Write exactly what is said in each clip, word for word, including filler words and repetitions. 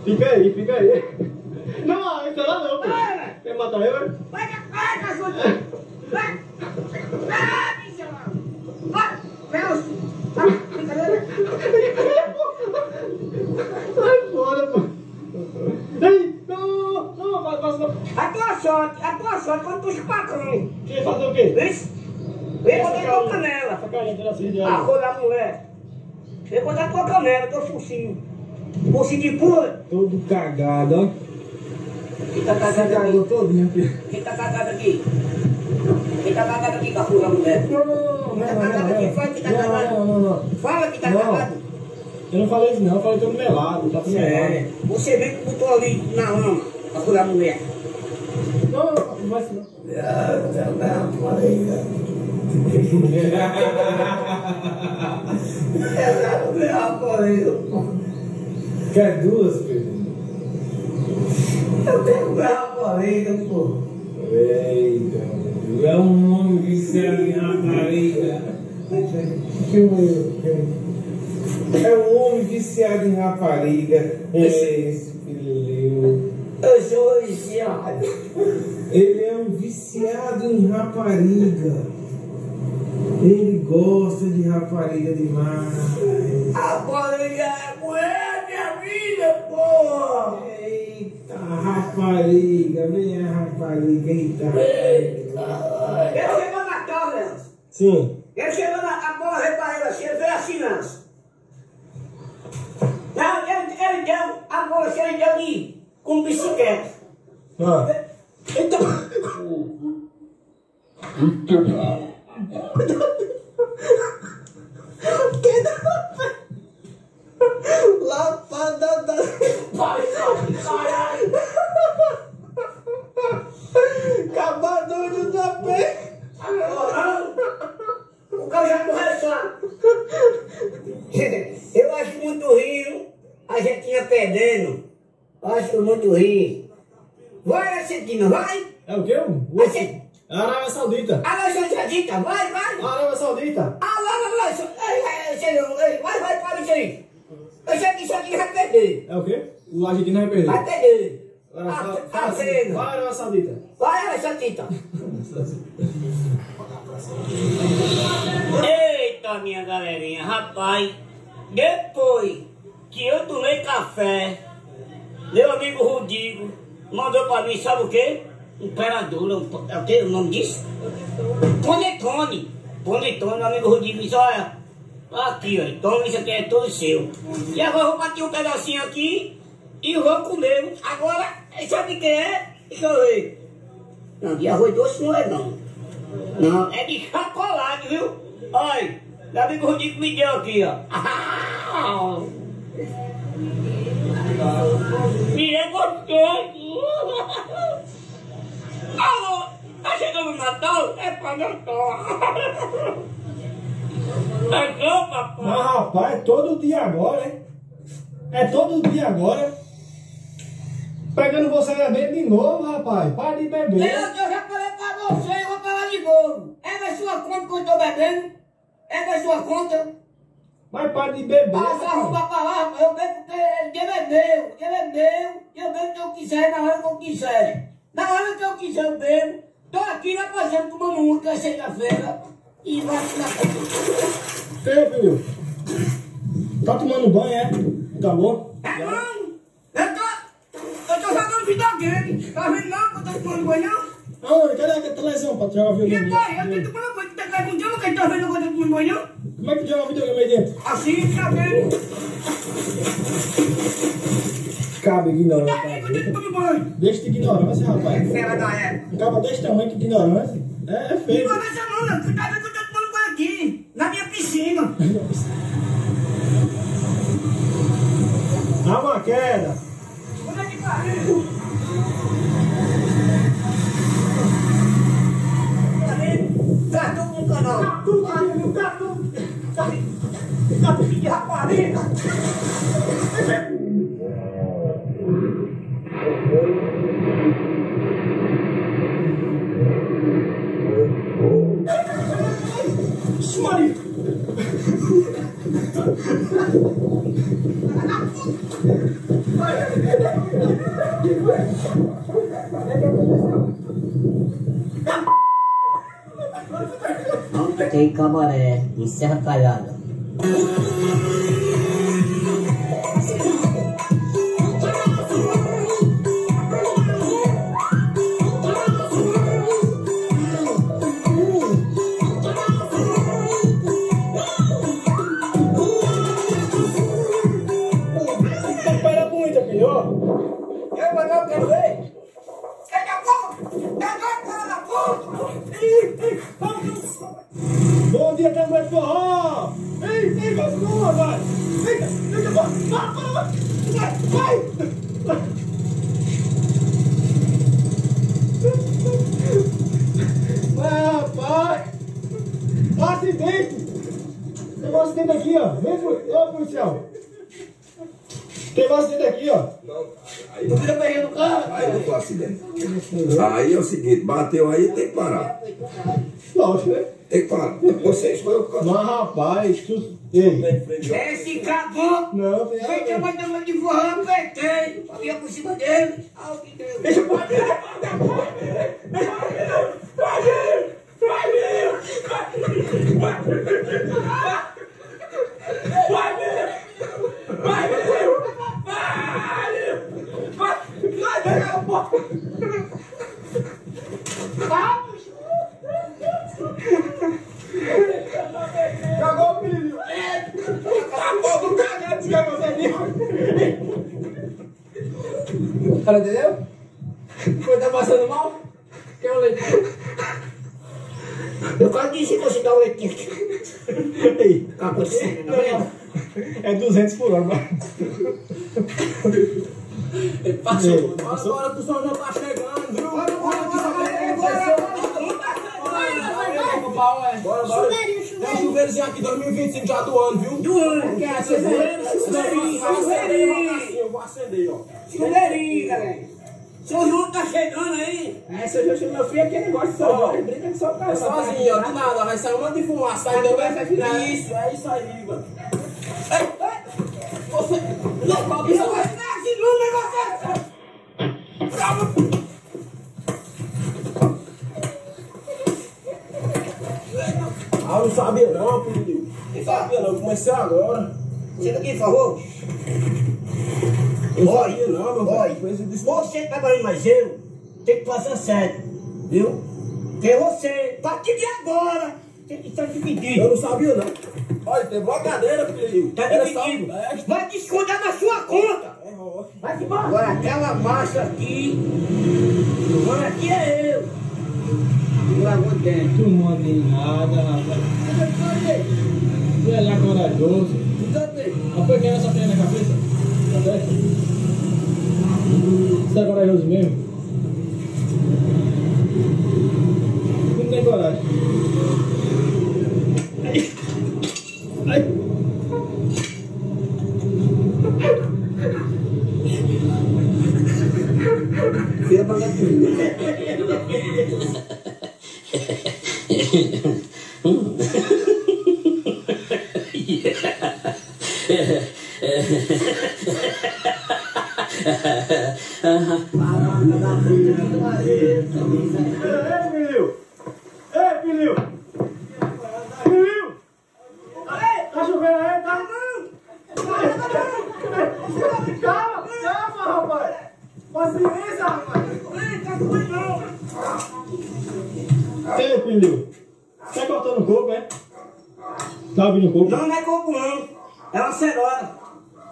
Fica aí, fica aí. Não, isso lá não, pô. Quer matar eu, é? Vai, vai, cachorro. Vai. Vai, bicho. Vai. Deus. Vai, brincadeira. Sai fora, pô. Ei, não, não, vai, vai, vai. A tua sorte, a tua sorte quando tu chupacão. Quer fazer o quê? Isso. Vem botar tua canela. Essa carinha era assim de A cor da mulher. Vem botar tua canela, teu focinho. Focinho de pura. Todo cagado, ó. Quem tá cagado aqui? Todinho aqui. Quem tá cagado aqui? Quem tá cagado aqui com a cor da mulher? Não, não, não, não. Quem tá cagado aqui? Fala que tá cagado. Não, não, não. Fala que tá Não. cagado. Eu não falei isso não, eu falei todo melado, tá tudo É. melado. Você vem que botou ali na lama a cor da mulher. Não, não, não vai ser não. Quer duas, filho? Eu tenho rapariga, pô. Eita, é um homem viciado em rapariga. Que eu É um homem viciado em rapariga. Esse filho. Eu sou viciado. Ele é um viciado em rapariga. Ele gosta de rapariga demais. Rapariga é mulher, minha vida, pô. Eita, rapariga, vem a rapariga, eita. Eita. Ele chegou na casa, Nelson. Sim. Ele chegou na casa, bola pra ele assim, ele veio assim, Nelson. Não, ele, ele deu a bola, assim, ele deu de, com bicicleta. Ah. Então... Lapada da... Acabador da pé. O cara já morreu só. Eu acho muito rio a Jetinha perdendo. Acho muito rio. Vai, Argentina, vai. É o quê? O Argentina. Arábia Saudita. Arábia Saudita, vai, vai. Arábia Saudita. Ah, vai, vai, vai. Vai, vai, para isso aí. Eu sei que isso aqui vai perder. É o quê? O argentino vai perder. Vai perder. Agora, Ah, fala- tá fala assim, vendo? vai, Arábia Saudita. Vai, Arábia Saudita. Eita, minha galerinha, rapaz, depois que eu tomei café, meu amigo Rodrigo mandou pra mim, sabe o quê? Imperador, um, é o quê? O nome disso? Panetone. Panetone, meu amigo Rodrigo disse, olha, aqui, ó, toma, isso aqui é todo seu. E agora eu vou bater um pedacinho aqui e vou comer. Agora, sabe o que é? Deixa eu ver. Não, de arroz doce não é não. Não, é de chocolate, viu? Olha, meu amigo Rodrigo me deu aqui, ó. E é gostoso. Ah, tá chegando o Natal? É pra Natal. É bom, papai. Mas rapaz, é todo dia agora, hein? É todo dia agora. Pegando você bebendo de novo, rapaz. Para de beber. Eu, eu já falei pra você, eu vou falar de novo. É na sua conta que eu tô bebendo? É na sua conta? Mas para de beber. Ah, só arruma pra lá, eu bebo porque ele é meu, ele é meu, eu bebo o que eu quiser, na hora que eu quiser. Na hora que eu quiser eu bebo. Tô aqui na fazenda tomando um, que é sexta-feira. E vai se dar. Ei, filho. Tá tomando banho, é? Tá bom? É, mano, eu tô, eu tô jogando videogame. Tá vendo não que eu tô tomando banho, não? Aonde? Cadê a televisão pra jogar E videogame? agora, eu tô tomando banho, tu tá com dia, não quer tá vendo que eu tô tomando banho, não? Como é que joga videogame aí dentro? Assim, tá vendo? Cabe ignorante. Tá vendo que eu tô tomando banho? Deixa de ignorância, rapaz. Fera da época. Acaba desse tamanho de ignorância. É, é feio. Não deixa não, não. Tu tá vendo que eu tô tomando banho aqui, na minha piscina. Dá uma queda. Onde é que pariu? Tá vendo? Cartão com o canal. Tatu, filho, tatu. Tatu de rapariga. Ixi, Maria. Tem cabaré, em Serra Talhada. Espera muito, filho. Eu, mas eu quero ver. Daqui a pouco, daqui a pouco. Bom dia, também de forró! Ei, ei, continua, vai! Fica, fica, vai, vai, vai, vai! Vai, rapaz! Acidente! Tem um acidente aqui, ó! Vem, ô, policial! Tem um acidente aqui, ó! Não, aí Tu vira bem no carro! aí não foi acidente. Aí é o seguinte, bateu aí, tem que parar. Lógico, né? Tem que parar. Vocês foi o que. Mas, rapaz, tu... Ei! Esse caboclo Não, tem foi nada. chamar de mãe de forró, apertei, ia por cima dele. Ah, o que deu? Deixa eu Cagou, filho! Acabou do cagado, descagou, você viu? Ela entendeu? Foi tá passando mal? Quer um leite? Eu quase disse que você dá o leitinho aqui. Ei, Tá acontecendo, tá vendo? é duzentos por hora, vai. Passou. Agora que o São João tá chegando, viu? Bora, bora, bora, bora, bora, bora. Tem um chuveirozinho aqui dois mil e vinte e cinco já do ano, viu? Do ano, que é chuveirinho, chuveirinho, chuveirinho. Eu vou acender, ó. Chuveirinho, galera. São João tá chegando aí. É, seu João, meu filho, aquele negócio de São João. Ele brinca de soltar. É sozinho, ó, do nada, vai sair um monte de fumaça. Aí deu isso, é isso aí, mano. Ei, ei, você. Não, qual que é o negócio? Ah, eu não sabia não, filho. Não sabia não, comecei agora. Você aqui, por favor? Eu não sabia não, meu Olha, velho. Coisa de você que trabalha mais eu, tem que fazer certo, viu? Porque você, a partir de agora, tem que estar Eu dividido. não sabia não. Olha, tem uma cadeira, filho. Tá Era só- dividido. É, Vai descontar na sua conta. é, ó. Vai embora. Agora aquela massa aqui, agora aqui é eu. Não aguento dentro. Tu não manda em nada, rapaz. Tu é lá corajoso. Mas foi quem essa perna na cabeça? Tá certo? Você é corajoso mesmo? Não tem coragem. Ai. Ai. Vira pra cá. Ei, filho! Ei, filho! Filho! Tá chovendo aí, tá? Calma, calma, rapaz! Paciência, rapaz! Ei, filho! Tá cortando coco, é? Tá ouvindo coco? Não, não é coco não. É uma cerota.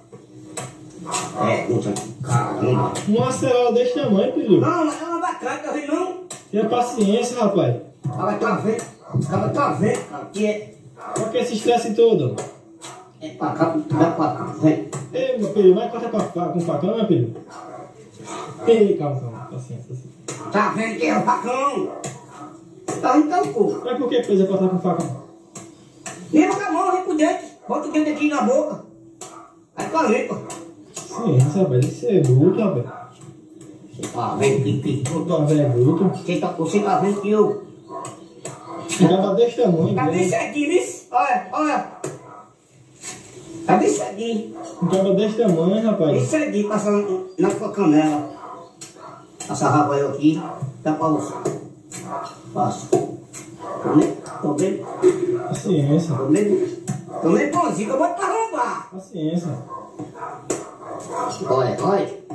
É, puta, caramba. Uma acerola desse tamanho, filho. Não, mas é uma abacate, tá vendo não? Tenha paciência, rapaz. Ela tá vendo, ela tá vendo, aqui é, Por que esse estresse todo? é pra cá, vai pra cá, vem. Ei, meu filho, vai cortar com, fa- com facão, meu filho? Ei, calma, calma, paciência, paciência. Tá vendo que é o facão? Tá vendo que é o coco. Mas por que precisa cortar com facão? Limpa com a mão, vem com o dente, bota o dente aqui na boca. Aí tá limpa. Sim, rapaz, isso é bruto, rapaz. Você tá vendo que, que, Tua velha é bruto. você tá, você tá vendo que eu... Ficava desse tamanho, Tá bem né? certinho, isso? Olha, olha. Cadê isso aqui? Um cabra desse tamanho, rapaz. Isso aqui, passando na sua canela. Passa rabaio aqui, dá pra usar. Passa. Tô nem, tô bem, Paciência. tô nem, tô nem bonzinho, que eu vou te roubar. Paciência. Olha, olha.